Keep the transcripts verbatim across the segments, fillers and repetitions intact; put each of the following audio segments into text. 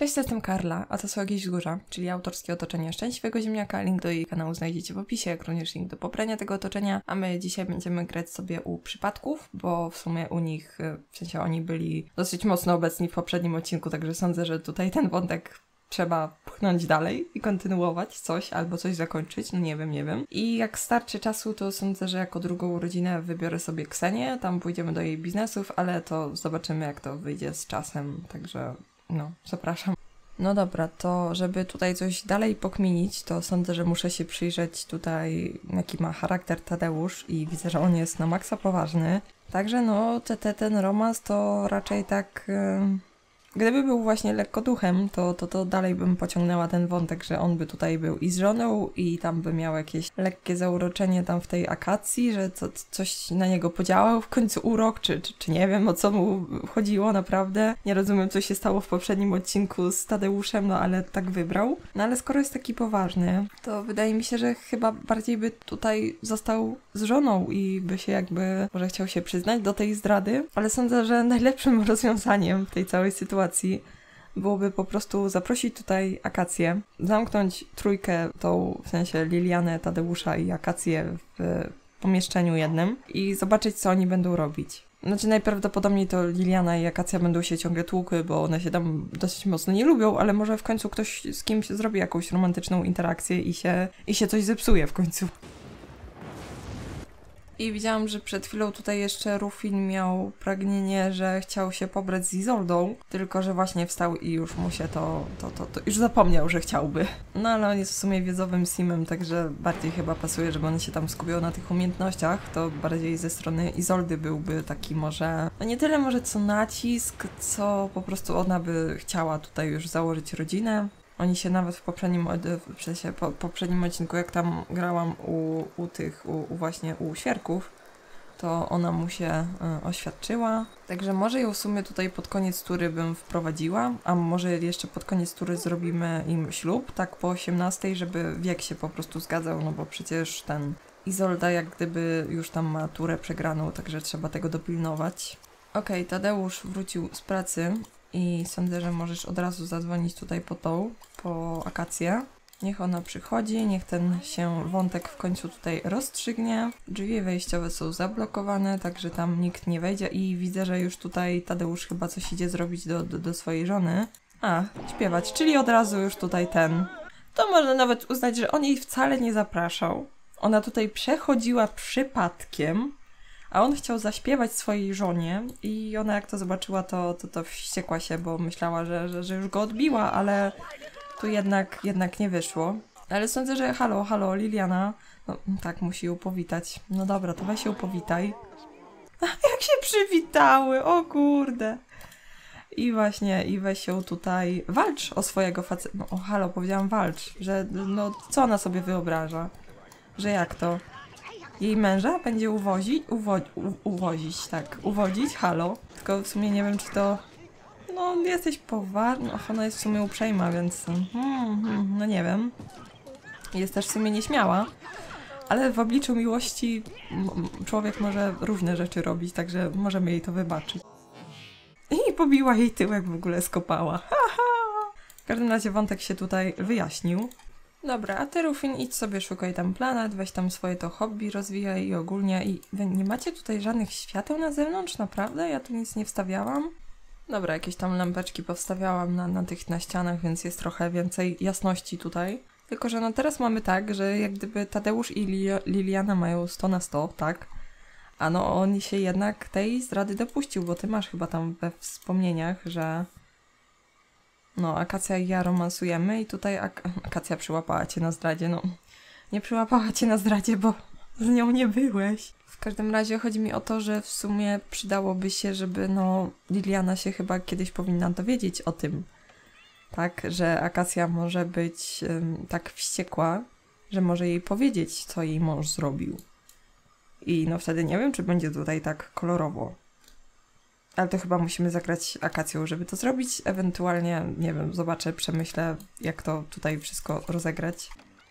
Cześć, jestem Karla, a to są Jakieś Wzgórza, czyli autorskie otoczenie Szczęśliwego Ziemniaka. Link do jej kanału znajdziecie w opisie, jak również link do pobrania tego otoczenia. A my dzisiaj będziemy grać sobie u przypadków, bo w sumie u nich, w sensie oni byli dosyć mocno obecni w poprzednim odcinku, także sądzę, że tutaj ten wątek trzeba pchnąć dalej i kontynuować coś, albo coś zakończyć, no nie wiem, nie wiem. I jak starczy czasu, to sądzę, że jako drugą urodzinę wybiorę sobie Ksenię, tam pójdziemy do jej biznesów, ale to zobaczymy, jak to wyjdzie z czasem, także no, zapraszam. No dobra, to żeby tutaj coś dalej pokminić, to sądzę, że muszę się przyjrzeć tutaj, jaki ma charakter Tadeusz i widzę, że on jest na maksa poważny. Także no, te, te, ten romans to raczej tak... Yy... Gdyby był właśnie lekko duchem, to, to, to dalej bym pociągnęła ten wątek, że on by tutaj był i z żoną i tam by miał jakieś lekkie zauroczenie tam w tej akacji, że co, coś na niego podziałał w końcu urok, czy, czy, czy nie wiem, o co mu chodziło naprawdę. Nie rozumiem, co się stało w poprzednim odcinku z Tadeuszem, no ale tak wybrał. No ale skoro jest taki poważny, to wydaje mi się, że chyba bardziej by tutaj został z żoną i by się jakby, może chciał się przyznać do tej zdrady, ale sądzę, że najlepszym rozwiązaniem w tej całej sytuacji byłoby po prostu zaprosić tutaj Akację, zamknąć trójkę, tą w sensie Lilianę, Tadeusza i Akację w pomieszczeniu jednym i zobaczyć, co oni będą robić. Znaczy najprawdopodobniej to Liliana i Akacja będą się ciągle tłukły, bo one się tam dosyć mocno nie lubią, ale może w końcu ktoś z kimś zrobi jakąś romantyczną interakcję i się, i się coś zepsuje w końcu. I widziałam, że przed chwilą tutaj jeszcze Rufin miał pragnienie, że chciał się pobrać z Izoldą, tylko że właśnie wstał i już mu się to, to, to, to już zapomniał, że chciałby. No ale on jest w sumie wiedzowym simem, także bardziej chyba pasuje, żeby on się tam skupiał na tych umiejętnościach, to bardziej ze strony Izoldy byłby taki może, no nie tyle może co nacisk, co po prostu ona by chciała tutaj już założyć rodzinę. Oni się nawet w poprzednim, w sensie po, poprzednim odcinku, jak tam grałam u, u tych, u, u właśnie u świerków, to ona mu się y, oświadczyła. Także może ją w sumie tutaj pod koniec tury bym wprowadziła, a może jeszcze pod koniec tury zrobimy im ślub, tak po osiemnastej, żeby wiek się po prostu zgadzał, no bo przecież ten Izolda jak gdyby już tam ma turę przegraną, także trzeba tego dopilnować. Okej, okay, Tadeusz wrócił z pracy. I sądzę, że możesz od razu zadzwonić tutaj po tą, po Akację. Niech ona przychodzi, niech ten się wątek w końcu tutaj rozstrzygnie. Drzwi wejściowe są zablokowane, także tam nikt nie wejdzie i widzę, że już tutaj Tadeusz chyba coś idzie zrobić do, do, do swojej żony. A, śpiewać, czyli od razu już tutaj ten. To można nawet uznać, że on jej wcale nie zapraszał. Ona tutaj przechodziła przypadkiem. A on chciał zaśpiewać swojej żonie i ona jak to zobaczyła, to, to, to wściekła się, bo myślała, że, że, że już go odbiła, ale tu jednak, jednak nie wyszło. Ale sądzę, że halo, halo, Liliana, no tak, musi ją powitać. No dobra, to weź się powitaj. Jak się przywitały, o kurde. I właśnie, i weź się tutaj, walcz o swojego faceta. No, o halo, powiedziałam walcz, że no co ona sobie wyobraża? Że jak to? Jej męża będzie uwozić, uwo, u, uwozić, tak, uwodzić, halo. Tylko w sumie nie wiem, czy to... No, jesteś poważna, ona jest w sumie uprzejma, więc... Hmm, hmm, no nie wiem. Jest też w sumie nieśmiała. Ale w obliczu miłości człowiek może różne rzeczy robić, także możemy jej to wybaczyć. I pobiła jej tyłek, w ogóle skopała. Ha, ha. W każdym razie wątek się tutaj wyjaśnił. Dobra, a ty, Rufin, idź sobie, szukaj tam planet, weź tam swoje to hobby, rozwijaj i ogólnie. I wy nie macie tutaj żadnych świateł na zewnątrz, naprawdę? Ja tu nic nie wstawiałam. Dobra, jakieś tam lampeczki powstawiałam na, na tych na ścianach, więc jest trochę więcej jasności tutaj. Tylko że no teraz mamy tak, że jak gdyby Tadeusz i Li Liliana mają sto na sto, tak? A no on się jednak tej zdrady dopuścił, bo ty masz chyba tam we wspomnieniach, że... No, Akacja i ja romansujemy i tutaj Ak Akacja przyłapała cię na zdradzie, no. Nie przyłapała cię na zdradzie, bo z nią nie byłeś. W każdym razie chodzi mi o to, że w sumie przydałoby się, żeby no Liliana się chyba kiedyś powinna dowiedzieć o tym. Tak, że Akacja może być ym, tak wściekła, że może jej powiedzieć, co jej mąż zrobił. I no wtedy nie wiem, czy będzie tutaj tak kolorowo. Ale to chyba musimy zagrać Akacją, żeby to zrobić. Ewentualnie, nie wiem, zobaczę, przemyślę, jak to tutaj wszystko rozegrać.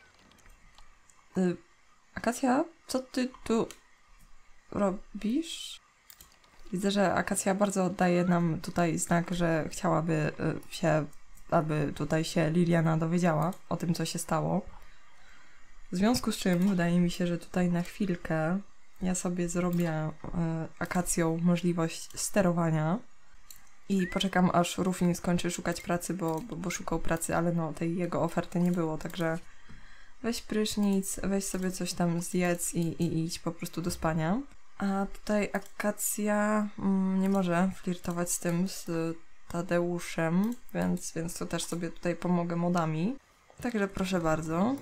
Y Akacja, co ty tu robisz? Widzę, że Akacja bardzo daje nam tutaj znak, że chciałaby się aby tutaj się Liliana dowiedziała o tym, co się stało. W związku z czym wydaje mi się, że tutaj na chwilkę ja sobie zrobię y, akacją możliwość sterowania i poczekam, aż Rufin skończy szukać pracy, bo, bo, bo szukał pracy, ale no tej jego oferty nie było, także weź prysznic, weź sobie coś tam zjedz i, i, i idź po prostu do spania. A tutaj Akacja mm, nie może flirtować z tym, z Tadeuszem, więc, więc to też sobie tutaj pomogę modami. Także proszę bardzo.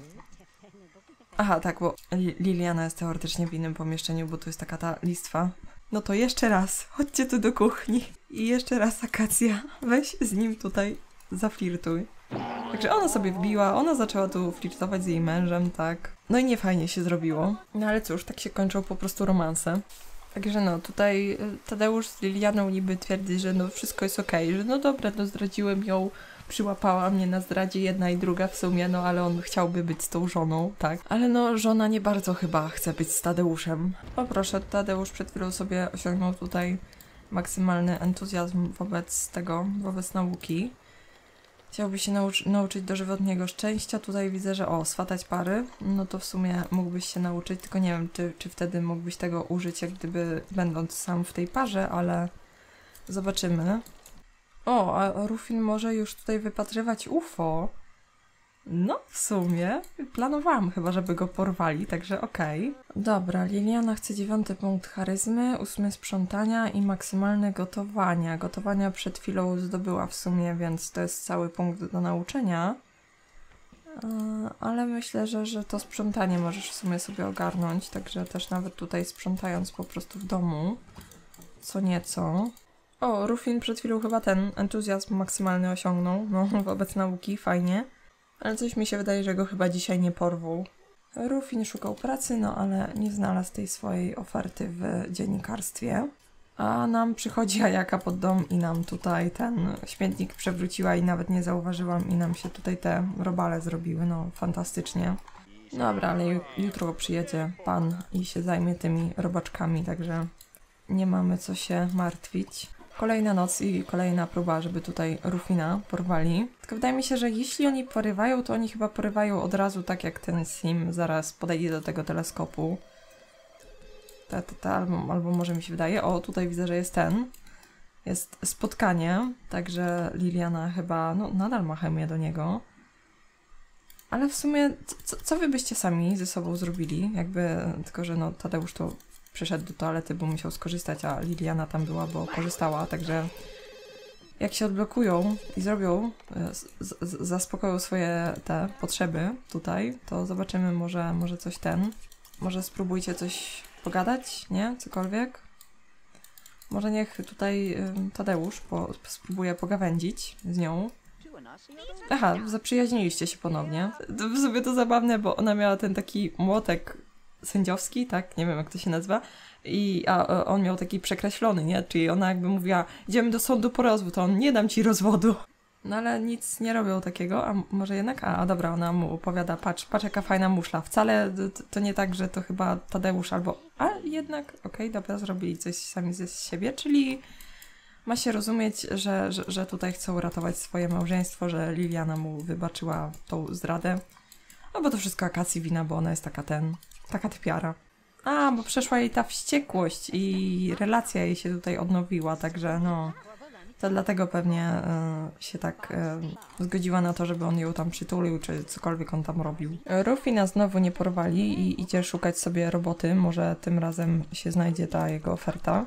Aha, tak, bo Liliana jest teoretycznie w innym pomieszczeniu, bo tu jest taka ta listwa. No to jeszcze raz, chodźcie tu do kuchni. I jeszcze raz Akacja, weź z nim tutaj zaflirtuj. Także ona sobie wbiła, ona zaczęła tu flirtować z jej mężem, tak. No i nie fajnie się zrobiło. No ale cóż, tak się kończą po prostu romanse. Także no, tutaj Tadeusz z Lilianą niby twierdzi, że no wszystko jest okej, okay, że no dobra, no zdradziłem ją, przyłapała mnie na zdradzie jedna i druga w sumie, no ale on chciałby być z tą żoną, tak. Ale no, żona nie bardzo chyba chce być z Tadeuszem. O proszę, Tadeusz przed chwilą sobie osiągnął tutaj maksymalny entuzjazm wobec tego, wobec nauki. Chciałby się nauczy nauczyć dożywotniego szczęścia. Tutaj widzę, że o, swatać pary, no to w sumie mógłbyś się nauczyć, tylko nie wiem, czy, czy wtedy mógłbyś tego użyć, jak gdyby będąc sam w tej parze, ale zobaczymy. O, a Rufin może już tutaj wypatrywać U F O. No, w sumie planowałam chyba, żeby go porwali, także okej. Okay. Dobra, Liliana chce dziewiąty punkt charyzmy, ósmy sprzątania i maksymalne gotowania. Gotowania przed chwilą zdobyła w sumie, więc to jest cały punkt do nauczenia. Yy, ale myślę, że, że to sprzątanie możesz w sumie sobie ogarnąć, także też nawet tutaj sprzątając po prostu w domu co nieco. O, Rufin przed chwilą chyba ten entuzjazm maksymalny osiągnął, no wobec nauki, fajnie. Ale coś mi się wydaje, że go chyba dzisiaj nie porwą. Rufin szukał pracy, no ale nie znalazł tej swojej oferty w dziennikarstwie. A nam przychodzi Ajaka pod dom i nam tutaj ten śmietnik przewróciła i nawet nie zauważyłam i nam się tutaj te robale zrobiły, no fantastycznie. Dobra, ale jutro przyjedzie pan i się zajmie tymi robaczkami, także nie mamy co się martwić. Kolejna noc i kolejna próba, żeby tutaj Rufina porwali. Tylko wydaje mi się, że jeśli oni porywają, to oni chyba porywają od razu tak jak ten Sim zaraz podejdzie do tego teleskopu. Ta, ta, ta, albo, albo może mi się wydaje. O, tutaj widzę, że jest ten. Jest spotkanie, także Liliana chyba, no nadal ma chemię do niego. Ale w sumie, co, co wy byście sami ze sobą zrobili? Jakby, tylko że no Tadeusz to przyszedł do toalety, bo musiał skorzystać, a Liliana tam była, bo korzystała, także jak się odblokują i zrobią, z, z, zaspokoją swoje te potrzeby tutaj, to zobaczymy może, może coś ten, może spróbujcie coś pogadać, nie? Cokolwiek. Może niech tutaj y, Tadeusz po, spróbuje pogawędzić z nią. Aha, zaprzyjaźniliście się ponownie. W sumie to zabawne, bo ona miała ten taki młotek sędziowski, tak? Nie wiem, jak to się nazywa. I, a on miał taki przekreślony, nie? Czyli ona jakby mówiła, idziemy do sądu po rozwód, to on, nie dam ci rozwodu. No ale nic nie robią takiego, a może jednak? A, a dobra, ona mu opowiada, patrz, patrz jaka fajna muszla. Wcale to, to nie tak, że to chyba Tadeusz albo... A jednak, okej, okay, dobra, zrobili coś sami ze siebie, czyli ma się rozumieć, że, że, że tutaj chcą ratować swoje małżeństwo, że Liliana mu wybaczyła tą zdradę. No bo to wszystko Akacji wina, bo ona jest taka ten... taka typiara. A, bo przeszła jej ta wściekłość i relacja jej się tutaj odnowiła, także no... To dlatego pewnie y, się tak y, zgodziła na to, żeby on ją tam przytulił, czy cokolwiek on tam robił. Rufina znowu nie porwali i idzie szukać sobie roboty. Może tym razem się znajdzie ta jego oferta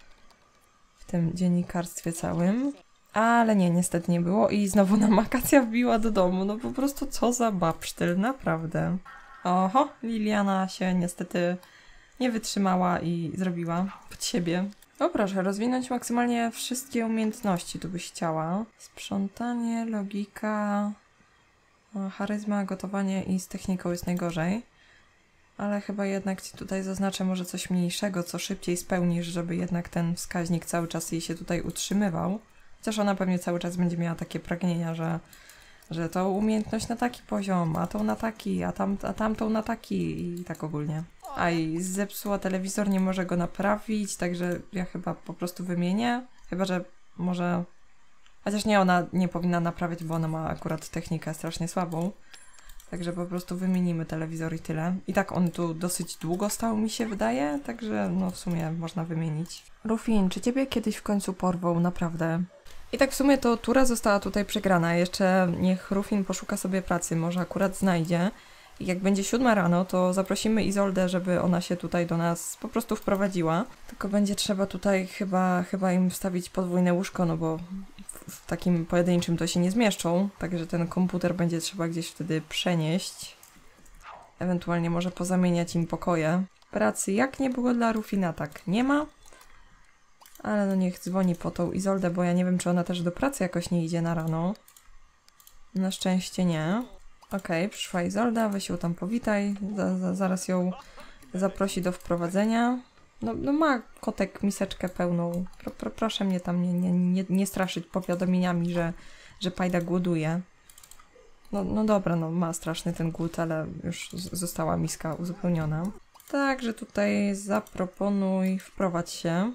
w tym dziennikarstwie całym. Ale nie, niestety nie było i znowu nam Akacja wbiła do domu. No po prostu co za babsztyl, naprawdę. Oho, Liliana się niestety nie wytrzymała i zrobiła pod siebie. O proszę, rozwinąć maksymalnie wszystkie umiejętności, tu byś chciała. Sprzątanie, logika, charyzma, gotowanie i z techniką jest najgorzej. Ale chyba jednak ci tutaj zaznaczę może coś mniejszego, co szybciej spełnisz, żeby jednak ten wskaźnik cały czas jej się tutaj utrzymywał. Chociaż ona pewnie cały czas będzie miała takie pragnienia, że, że tą umiejętność na taki poziom, a tą na taki, a, tam, a tamtą na taki i tak ogólnie. A i zepsuła telewizor, nie może go naprawić, także ja chyba po prostu wymienię. Chyba, że może... Chociaż nie, ona nie powinna naprawiać, bo ona ma akurat technikę strasznie słabą. Także po prostu wymienimy telewizor i tyle. I tak on tu dosyć długo stał, mi się wydaje, także no w sumie można wymienić. Rufin, czy ciebie kiedyś w końcu porwał? Naprawdę. I tak w sumie to tura została tutaj przegrana. Jeszcze niech Rufin poszuka sobie pracy, może akurat znajdzie. I jak będzie siódma rano, to zaprosimy Izoldę, żeby ona się tutaj do nas po prostu wprowadziła. Tylko będzie trzeba tutaj chyba, chyba im wstawić podwójne łóżko, no bo w, w takim pojedynczym to się nie zmieszczą. Także ten komputer będzie trzeba gdzieś wtedy przenieść. Ewentualnie może pozamieniać im pokoje. Pracy jak nie było dla Rufina, tak nie ma. Ale no niech dzwoni po tą Izoldę, bo ja nie wiem, czy ona też do pracy jakoś nie idzie na rano. Na szczęście nie. Okej, okay, przyszła Izolda, weź ją tam powitaj, za, za, zaraz ją zaprosi do wprowadzenia. No, no ma kotek miseczkę pełną, pro, pro, proszę mnie tam nie, nie, nie, nie straszyć powiadomieniami, że, że Pajda głoduje. No, no dobra, no ma straszny ten głód, ale już została miska uzupełniona. Także tutaj zaproponuj, wprowadź się.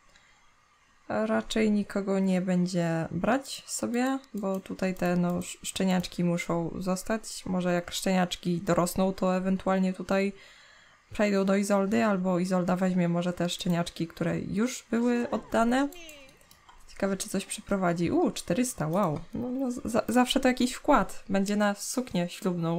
Raczej nikogo nie będzie brać sobie, bo tutaj te no, szczeniaczki muszą zostać. Może jak szczeniaczki dorosną, to ewentualnie tutaj przejdą do Izoldy, albo Izolda weźmie może te szczeniaczki, które już były oddane. Ciekawe, czy coś przyprowadzi. Uuu, czterysta, wow. No, no, za zawsze to jakiś wkład. Będzie na suknię ślubną.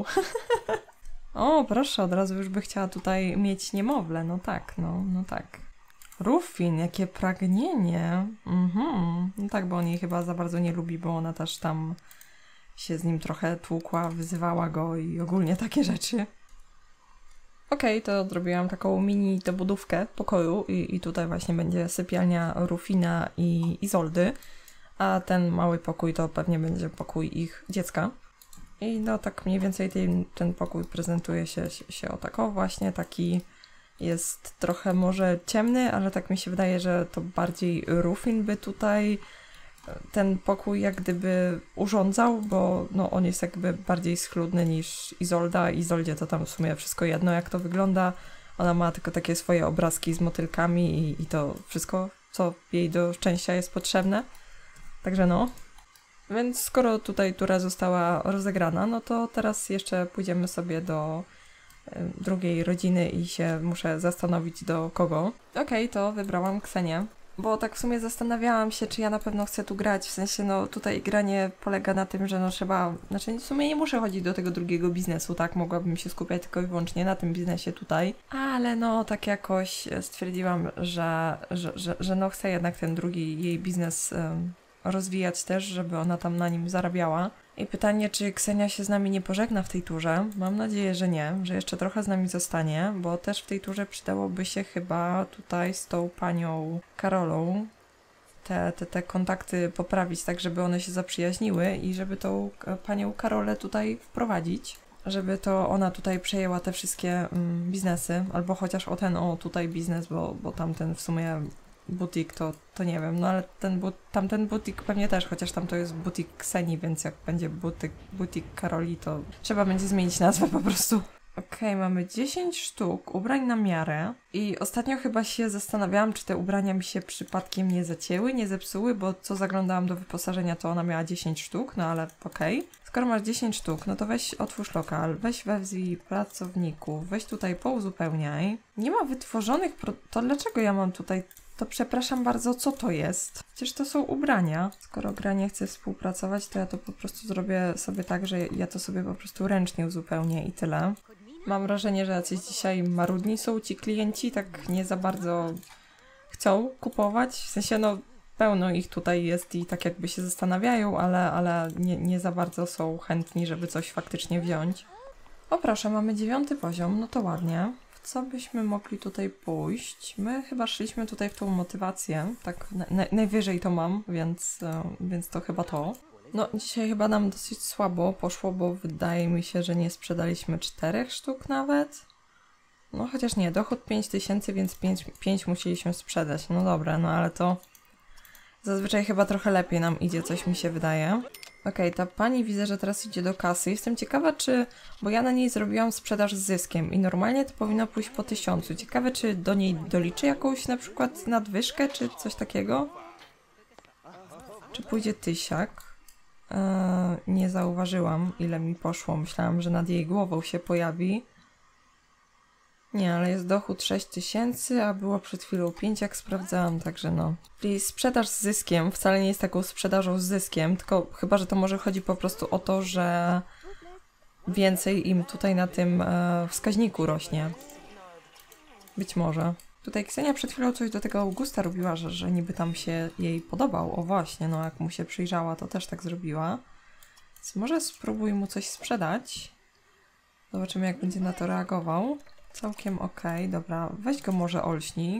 O, proszę, od razu już by chciała tutaj mieć niemowlę. No tak, no, no tak. Rufin, jakie pragnienie. Mhm. No tak, bo on jej chyba za bardzo nie lubi, bo ona też tam się z nim trochę tłukła, wyzywała go i ogólnie takie rzeczy. Okej, okay, to zrobiłam taką mini dobudówkę pokoju i, i tutaj właśnie będzie sypialnia Rufina i Izoldy, a ten mały pokój to pewnie będzie pokój ich dziecka. I no tak mniej więcej ten, ten pokój prezentuje się, się, się o tako właśnie, taki jest trochę może ciemny, ale tak mi się wydaje, że to bardziej Rufin by tutaj ten pokój jak gdyby urządzał, bo no on jest jakby bardziej schludny niż Izolda. Izoldzie to tam w sumie wszystko jedno jak to wygląda. Ona ma tylko takie swoje obrazki z motylkami i, i to wszystko, co jej do szczęścia jest potrzebne. Także no. Więc skoro tutaj tura została rozegrana, no to teraz jeszcze pójdziemy sobie do drugiej rodziny i się muszę zastanowić do kogo. Okej, okay, to wybrałam Ksenię, bo tak w sumie zastanawiałam się, czy ja na pewno chcę tu grać, w sensie no tutaj granie polega na tym, że no trzeba, znaczy w sumie nie muszę chodzić do tego drugiego biznesu, tak, mogłabym się skupiać tylko i wyłącznie na tym biznesie tutaj, ale no tak jakoś stwierdziłam, że, że, że, że no chcę jednak ten drugi jej biznes um, rozwijać też, żeby ona tam na nim zarabiała. I pytanie, czy Ksenia się z nami nie pożegna w tej turze? Mam nadzieję, że nie, że jeszcze trochę z nami zostanie, bo też w tej turze przydałoby się chyba tutaj z tą panią Karolą te, te, te kontakty poprawić, tak żeby one się zaprzyjaźniły i żeby tą panią Karolę tutaj wprowadzić, żeby to ona tutaj przejęła te wszystkie mm, biznesy, albo chociaż o ten, o tutaj biznes, bo, bo tamten w sumie butik to, to nie wiem, no ale ten but, tamten butik pewnie też, chociaż tam to jest butik Ksenii, więc jak będzie butik, butik Karoli, to trzeba będzie zmienić nazwę po prostu. Okej, okay, mamy dziesięć sztuk ubrań na miarę i ostatnio chyba się zastanawiałam, czy te ubrania mi się przypadkiem nie zacięły, nie zepsuły, bo co zaglądałam do wyposażenia, to ona miała dziesięć sztuk, no ale okej. Okay. Skoro masz dziesięć sztuk, no to weź otwórz lokal, weź wezwij pracowników, weź tutaj pouzupełniaj. Nie ma wytworzonych, pro... to dlaczego ja mam tutaj... To przepraszam bardzo, co to jest? Przecież to są ubrania. Skoro gra nie chce współpracować, to ja to po prostu zrobię sobie tak, że ja to sobie po prostu ręcznie uzupełnię i tyle. Mam wrażenie, że jacyś dzisiaj marudni są ci klienci, tak nie za bardzo chcą kupować. W sensie, no, pełno ich tutaj jest i tak jakby się zastanawiają, ale, ale nie, nie za bardzo są chętni, żeby coś faktycznie wziąć. O proszę, mamy dziewiąty poziom, no to ładnie. Co byśmy mogli tutaj pójść? My chyba szliśmy tutaj w tą motywację, tak na, najwyżej to mam, więc, więc to chyba to. No dzisiaj chyba nam dosyć słabo poszło, bo wydaje mi się, że nie sprzedaliśmy czterech sztuk nawet. No chociaż nie, dochód pięć tysięcy, więc pięć musieliśmy sprzedać. No dobra, no ale to zazwyczaj chyba trochę lepiej nam idzie, coś mi się wydaje. Okej, okay, ta pani widzę, że teraz idzie do kasy. Jestem ciekawa, czy... Bo ja na niej zrobiłam sprzedaż z zyskiem i normalnie to powinno pójść po tysiącu. Ciekawe, czy do niej doliczy jakąś na przykład nadwyżkę, czy coś takiego? Czy pójdzie tysiak? Yy, nie zauważyłam, ile mi poszło. Myślałam, że nad jej głową się pojawi. Nie, ale jest dochód sześć tysięcy, a było przed chwilą pięć, jak sprawdzałam, także no. Czyli sprzedaż z zyskiem wcale nie jest taką sprzedażą z zyskiem, tylko chyba, że to może chodzi po prostu o to, że więcej im tutaj na tym e, wskaźniku rośnie. Być może. Tutaj Ksenia przed chwilą coś do tego Augusta robiła, że, że niby tam się jej podobał. O właśnie, no jak mu się przyjrzała, to też tak zrobiła. Więc może spróbuj mu coś sprzedać. Zobaczymy, jak będzie na to reagował. Całkiem okej, okay, dobra. Weź go może olśnij.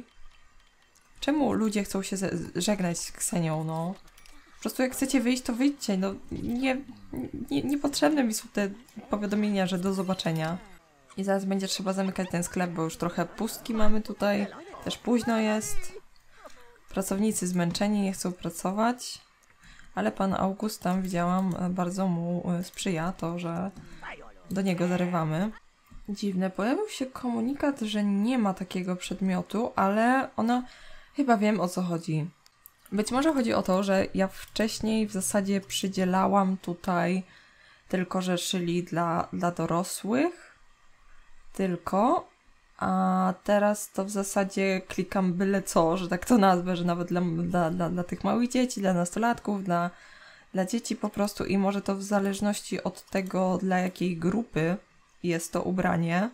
Czemu ludzie chcą się żegnać z Ksenią, no? Po prostu jak chcecie wyjść, to wyjdźcie, no. Nie, nie, niepotrzebne mi są te powiadomienia, że do zobaczenia. I zaraz będzie trzeba zamykać ten sklep, bo już trochę pustki mamy tutaj. Też późno jest. Pracownicy zmęczeni, nie chcą pracować. Ale pan August tam, widziałam, bardzo mu sprzyja to, że do niego zarywamy. Dziwne, pojawił się komunikat, że nie ma takiego przedmiotu, ale ona... Chyba wiem, o co chodzi. Być może chodzi o to, że ja wcześniej w zasadzie przydzielałam tutaj tylko, że szyli dla, dla dorosłych. Tylko. A teraz to w zasadzie klikam byle co, że tak to nazwę, że nawet dla, dla, dla, dla tych małych dzieci, dla nastolatków, dla, dla dzieci po prostu i może to w zależności od tego, dla jakiej grupy jest to ubranie,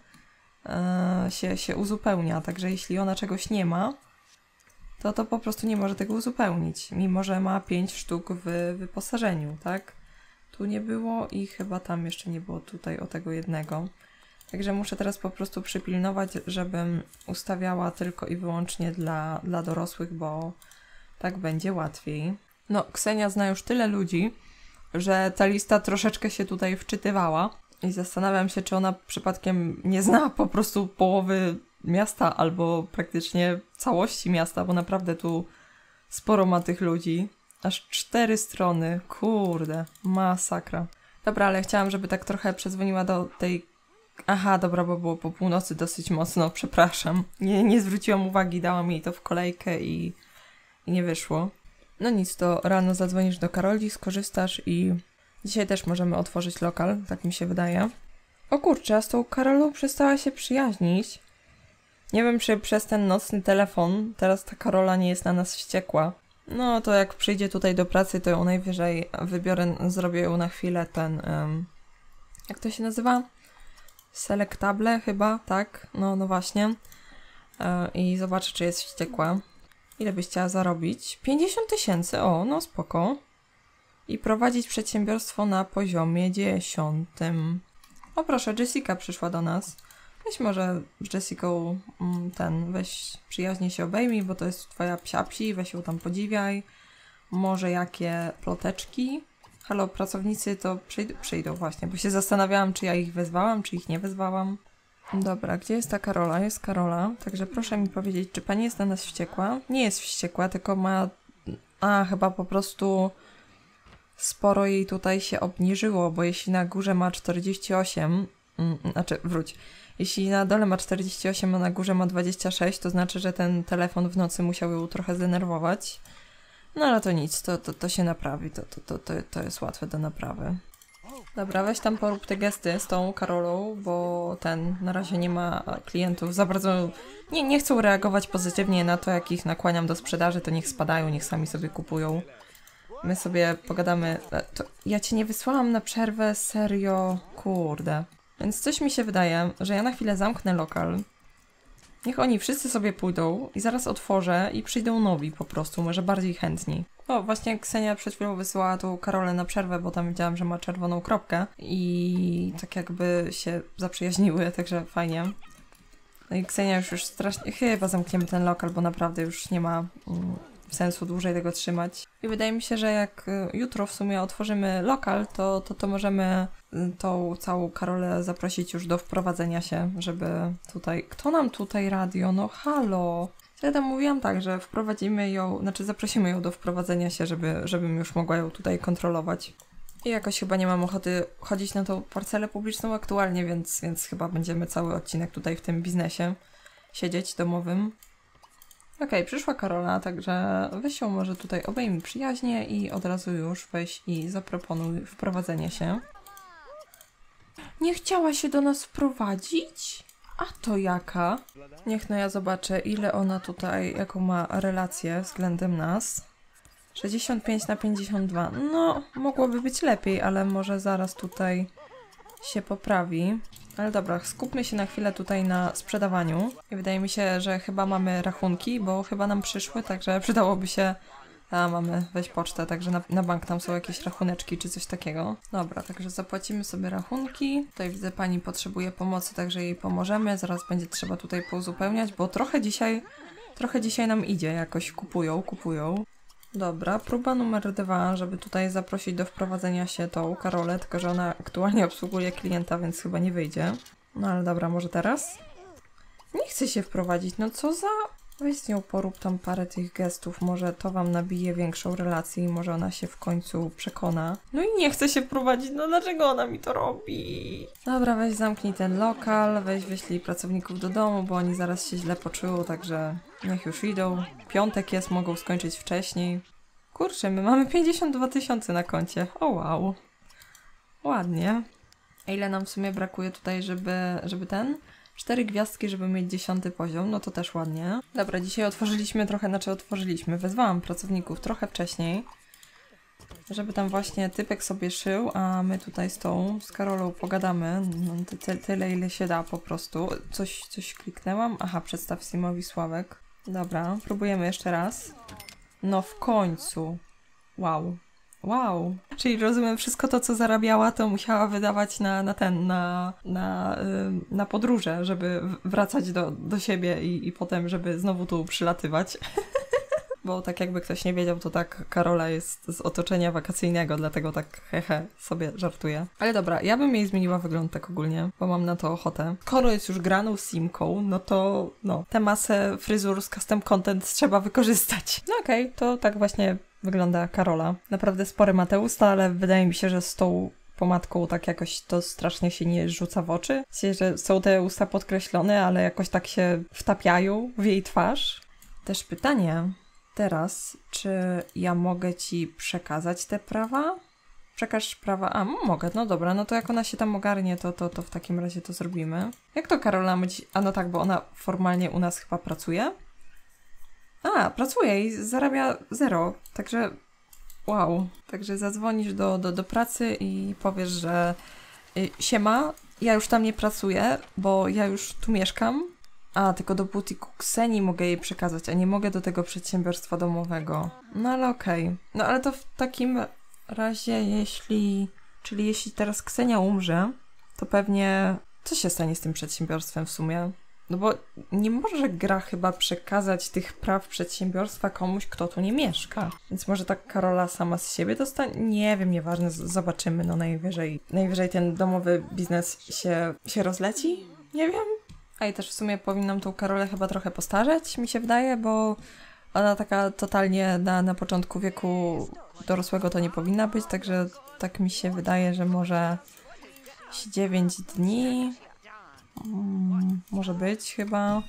yy, się, się uzupełnia. Także jeśli ona czegoś nie ma, to to po prostu nie może tego uzupełnić, mimo że ma pięć sztuk w wyposażeniu, tak? Tu nie było i chyba tam jeszcze nie było tutaj o tego jednego. Także muszę teraz po prostu przypilnować, żebym ustawiała tylko i wyłącznie dla, dla dorosłych, bo tak będzie łatwiej. No, Ksenia zna już tyle ludzi, że ta lista troszeczkę się tutaj wczytywała i zastanawiam się, czy ona przypadkiem nie zna po prostu połowy miasta albo praktycznie całości miasta, bo naprawdę tu sporo ma tych ludzi. Aż cztery strony. Kurde, masakra. Dobra, ale chciałam, żeby tak trochę przedzwoniła do tej... Aha, dobra, bo było po północy dosyć mocno, przepraszam. Nie, nie zwróciłam uwagi, dałam jej to w kolejkę i, i nie wyszło. No nic, to rano zadzwonisz do Karoli, skorzystasz i dzisiaj też możemy otworzyć lokal, tak mi się wydaje. O kurczę, a z tą Karolą przestała się przyjaźnić. Nie wiem, czy przez ten nocny telefon teraz ta Karola nie jest na nas wściekła. No to jak przyjdzie tutaj do pracy, to ją najwyżej wybiorę, zrobię ją na chwilę ten... Um, jak to się nazywa? Selektable chyba, tak? No, no właśnie. Yy, I zobaczę, czy jest wściekła. Ile byś chciała zarobić? pięćdziesiąt tysięcy, o, no spoko. I prowadzić przedsiębiorstwo na poziomie dziesiątym. O proszę, Jessica przyszła do nas. Weź może z Jessicą ten, weź przyjaźnie się obejmij, bo to jest twoja psia-psi, weź ją tam podziwiaj. Może jakie ploteczki. Halo, pracownicy to przyjdą, przyjdą właśnie, bo się zastanawiałam, czy ja ich wezwałam, czy ich nie wezwałam. Dobra, gdzie jest ta Karola? Jest Karola, także proszę mi powiedzieć, czy pani jest na nas wściekła? Nie jest wściekła, tylko ma... A, chyba po prostu sporo jej tutaj się obniżyło, bo jeśli na górze ma czterdzieści osiem, mm, znaczy wróć, jeśli na dole ma czterdzieści osiem, a na górze ma dwadzieścia sześć, to znaczy, że ten telefon w nocy musiał ją trochę zdenerwować. No ale to nic, to, to, to się naprawi, to, to, to, to, to jest łatwe do naprawy. Dobra, weź tam porób te gesty z tą Karolą, bo ten, na razie nie ma klientów, za bardzo nie, nie chcą reagować pozytywnie na to, jak ich nakłaniam do sprzedaży, to niech spadają, niech sami sobie kupują. My sobie pogadamy, to ja cię nie wysłałam na przerwę, serio, kurde. Więc coś mi się wydaje, że ja na chwilę zamknę lokal. Niech oni wszyscy sobie pójdą i zaraz otworzę i przyjdą nowi po prostu, może bardziej chętni. O, właśnie Ksenia przed chwilą wysyłała tu Karolę na przerwę, bo tam widziałam, że ma czerwoną kropkę i tak jakby się zaprzyjaźniły, także fajnie. No i Ksenia już już strasznie... Chyba zamkniemy ten lokal, bo naprawdę już nie ma mm, sensu dłużej tego trzymać. I wydaje mi się, że jak jutro w sumie otworzymy lokal, to, to, to możemy tą całą Karolę zaprosić już do wprowadzenia się, żeby tutaj... Kto nam tutaj radio? No halo! Ja tam mówiłam tak, że wprowadzimy ją, znaczy zaprosimy ją do wprowadzenia się, żeby, żebym już mogła ją tutaj kontrolować. I jakoś chyba nie mam ochoty chodzić na tą parcelę publiczną aktualnie, więc, więc chyba będziemy cały odcinek tutaj w tym biznesie siedzieć domowym. Okej, okay, przyszła Karola, także weź ją może tutaj obejmij przyjaźnie i od razu już weź i zaproponuj wprowadzenie się. Nie chciała się do nas wprowadzić? A to jaka? Niech no ja zobaczę, ile ona tutaj, jaką ma relację względem nas. sześćdziesiąt pięć na pięćdziesiąt dwa. No, mogłoby być lepiej, ale może zaraz tutaj się poprawi. Ale dobra, skupmy się na chwilę tutaj na sprzedawaniu. I wydaje mi się, że chyba mamy rachunki, bo chyba nam przyszły, także przydałoby się... A, mamy, weź pocztę, także na, na bank tam są jakieś rachuneczki czy coś takiego. Dobra, także zapłacimy sobie rachunki. Tutaj widzę, pani potrzebuje pomocy, także jej pomożemy. Zaraz będzie trzeba tutaj pouzupełniać, bo trochę dzisiaj, trochę dzisiaj nam idzie, jakoś kupują, kupują. Dobra, próba numer dwa, żeby tutaj zaprosić do wprowadzenia się tą Karolę, tylko że ona aktualnie obsługuje klienta, więc chyba nie wyjdzie. No ale dobra, może teraz? Nie chce się wprowadzić, no co za... Weź z nią porób tam parę tych gestów, może to wam nabije większą relację i może ona się w końcu przekona. No i nie chce się wprowadzić, no dlaczego ona mi to robi? Dobra, weź zamknij ten lokal, weź wyślij pracowników do domu, bo oni zaraz się źle poczują, także niech już idą. Piątek jest, mogą skończyć wcześniej. Kurczę, my mamy pięćdziesiąt dwa tysiące na koncie, o wow. Ładnie. A ile nam w sumie brakuje tutaj, żeby, żeby ten... Cztery gwiazdki, żeby mieć dziesiąty poziom, no to też ładnie. Dobra, dzisiaj otworzyliśmy trochę, znaczy otworzyliśmy, wezwałam pracowników trochę wcześniej, żeby tam właśnie typek sobie szył, a my tutaj z tą, z Karolą pogadamy, no, ty, tyle ile się da po prostu. Coś, coś kliknęłam, aha, przedstaw Simowi Sławek. Dobra, próbujemy jeszcze raz. No w końcu, wow. Wow, czyli rozumiem, wszystko to, co zarabiała, to musiała wydawać na, na ten, na, na, yy, na podróże, żeby wracać do, do siebie i, i potem, żeby znowu tu przylatywać. Bo tak jakby ktoś nie wiedział, to tak Karola jest z otoczenia wakacyjnego, dlatego tak hehe sobie żartuję. Ale dobra, ja bym jej zmieniła wygląd tak ogólnie, bo mam na to ochotę. Skoro jest już graną simką, no to no, tę masę fryzur z custom content trzeba wykorzystać. No okej, okay, to tak właśnie wygląda Karola. Naprawdę spory ma te usta, ale wydaje mi się, że z tą pomadką tak jakoś to strasznie się nie rzuca w oczy. W sensie, że są te usta podkreślone, ale jakoś tak się wtapiają w jej twarz. Też pytanie teraz, czy ja mogę ci przekazać te prawa? Przekaż prawa... A, mogę, no dobra, no to jak ona się tam ogarnie, to, to, to w takim razie to zrobimy. Jak to Karola ma dziś... A no tak, bo ona formalnie u nas chyba pracuje. A, pracuje i zarabia zero, także wow. Także zadzwonisz do, do, do pracy i powiesz, że y, siema, ja już tam nie pracuję, bo ja już tu mieszkam. A, tylko do butiku Kseni mogę jej przekazać, a nie mogę do tego przedsiębiorstwa domowego. No ale okej. Okay. No ale to w takim razie, jeśli... Czyli jeśli teraz Ksenia umrze, to pewnie... Co się stanie z tym przedsiębiorstwem w sumie? No bo nie może gra chyba przekazać tych praw przedsiębiorstwa komuś, kto tu nie mieszka. Więc może tak Karola sama z siebie dostanie? Nie wiem, nieważne, zobaczymy. No najwyżej, najwyżej ten domowy biznes się, się rozleci? Nie wiem. A i też w sumie powinnam tą Karolę chyba trochę postarzeć, mi się wydaje, bo ona taka totalnie na, na początku wieku dorosłego to nie powinna być, także tak mi się wydaje, że może dziewięć dni... Hmm, może być chyba.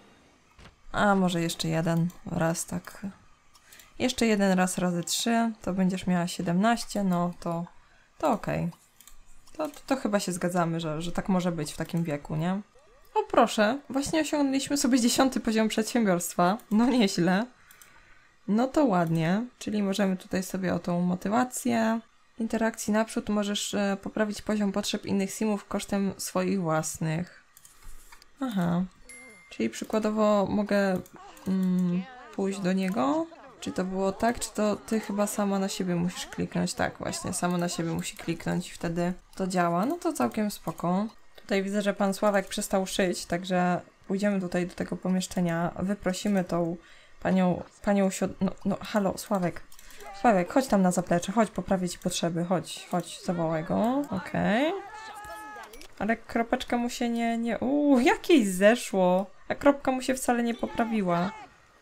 A może jeszcze jeden raz tak. Jeszcze jeden raz razy trzy, to będziesz miała siedemnaście, no to to okej. Okay. To, to, to chyba się zgadzamy, że, że tak może być w takim wieku, nie? O proszę, właśnie osiągnęliśmy sobie dziesiąty poziom przedsiębiorstwa. No nieźle. No to ładnie, czyli możemy tutaj sobie o tą motywację. Interakcji naprzód możesz e, poprawić poziom potrzeb innych simów kosztem swoich własnych. Aha. Czyli przykładowo mogę mm, pójść do niego? Czy to było tak, czy to ty chyba sama na siebie musisz kliknąć? Tak, właśnie, sama na siebie musi kliknąć i wtedy to działa. No to całkiem spoko. Tutaj widzę, że pan Sławek przestał szyć, także pójdziemy tutaj do tego pomieszczenia, wyprosimy tą panią, panią siod... No, no, halo, Sławek. Sławek, chodź tam na zaplecze, chodź, poprawię ci potrzeby, chodź, chodź, zawołaj go, okej. Okay. Ale kropeczka mu się nie, nie, uuu, jakieś zeszło, a kropka mu się wcale nie poprawiła.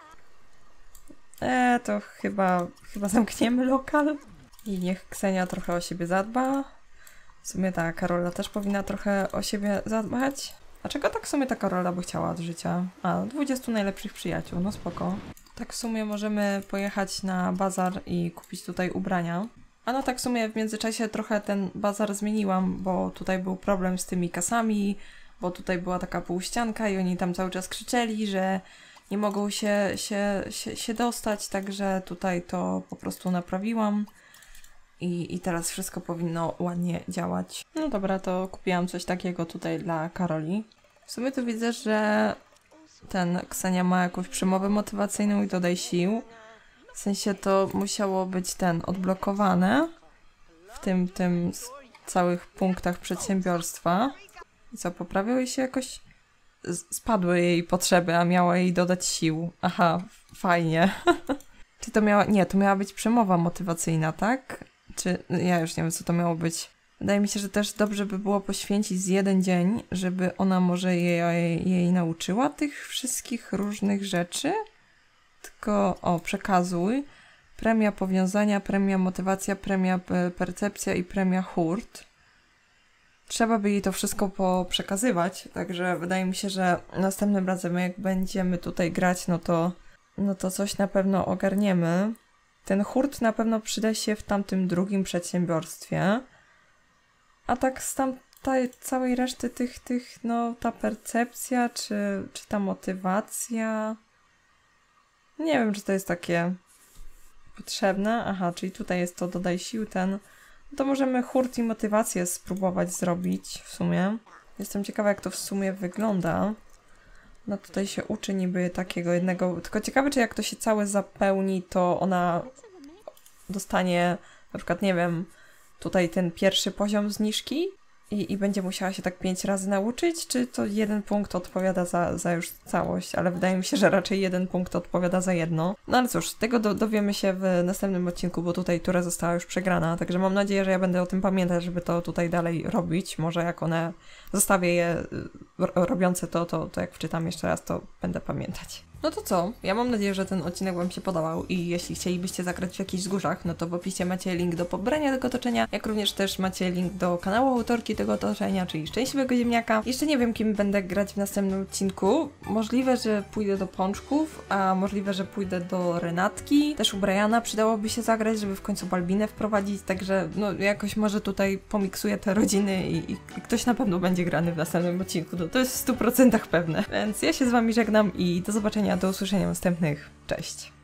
Eee, to chyba, chyba zamkniemy lokal i niech Ksenia trochę o siebie zadba. W sumie ta Karola też powinna trochę o siebie zadbać. A czego tak w sumie ta Karola by chciała od życia? A, dwudziestu najlepszych przyjaciół, no spoko. Tak w sumie możemy pojechać na bazar i kupić tutaj ubrania. A no tak w sumie w międzyczasie trochę ten bazar zmieniłam, bo tutaj był problem z tymi kasami, bo tutaj była taka półścianka i oni tam cały czas krzyczeli, że nie mogą się, się, się, się dostać, także tutaj to po prostu naprawiłam. I, I teraz wszystko powinno ładnie działać. No dobra, to kupiłam coś takiego tutaj dla Karoli. W sumie tu widzę, że ten Ksenia ma jakąś przemowę motywacyjną i dodaj sił. W sensie to musiało być ten odblokowane w tym, tym całych punktach przedsiębiorstwa. I co, poprawiło jej się jakoś? Spadły jej potrzeby, a miała jej dodać sił. Aha, fajnie. Czy to miała... Nie, to miała być przemowa motywacyjna, tak? Czy... Ja już nie wiem, co to miało być. Wydaje mi się, że też dobrze by było poświęcić z jeden dzień, żeby ona może jej, jej nauczyła tych wszystkich różnych rzeczy. Tylko, o, przekazuj. Premia powiązania, premia motywacja, premia percepcja i premia hurt. Trzeba by jej to wszystko poprzekazywać, także wydaje mi się, że następnym razem jak będziemy tutaj grać, no to, no to coś na pewno ogarniemy. Ten hurt na pewno przyda się w tamtym drugim przedsiębiorstwie. A tak z tamtej całej reszty tych, tych, no ta percepcja, czy, czy ta motywacja... Nie wiem, czy to jest takie potrzebne. Aha, czyli tutaj jest to dodaj sił ten... To możemy hurt i motywację spróbować zrobić w sumie. Jestem ciekawa, jak to w sumie wygląda. No tutaj się uczy niby takiego jednego... Tylko ciekawe, czy jak to się całe zapełni, to ona dostanie na przykład, nie wiem, tutaj ten pierwszy poziom zniżki i, i będzie musiała się tak pięć razy nauczyć, czy to jeden punkt odpowiada za, za już całość, ale wydaje mi się, że raczej jeden punkt odpowiada za jedno. No ale cóż, tego do, dowiemy się w następnym odcinku, bo tutaj tura została już przegrana, także mam nadzieję, że ja będę o tym pamiętać, żeby to tutaj dalej robić. Może jak one zostawię je robiące to, to, to jak wczytam jeszcze raz, to będę pamiętać. No to co? Ja mam nadzieję, że ten odcinek Wam się podobał i jeśli chcielibyście zagrać w jakichś wzgórzach, no to w opisie macie link do pobrania tego otoczenia, jak również też macie link do kanału autorki tego otoczenia, czyli Szczęśliwego Ziemniaka. Jeszcze nie wiem, kim będę grać w następnym odcinku. Możliwe, że pójdę do Pączków, a możliwe, że pójdę do Renatki. Też u Briana przydałoby się zagrać, żeby w końcu Balbinę wprowadzić, także no jakoś może tutaj pomiksuję te rodziny i, i, i ktoś na pewno będzie grany w następnym odcinku. No, to jest w stu procentach pewne. Więc ja się z Wami żegnam i do zobaczenia, do usłyszenia następnych. Cześć!